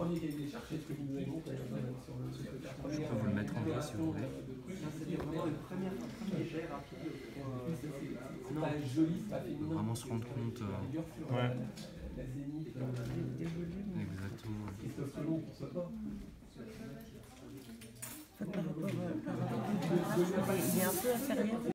premier qui a été cherché, ce que vous nous avez montré sur le Je peux vous le mettre en vrai si vous voulez. c'était vraiment un premier jet rapide. C'est pas joli, c'est pas féminin. Vraiment se rendre compte. Ouais. La zénith, Exactement. testostérone pour ce pas. Par rapport à... Il est un peu inférieur.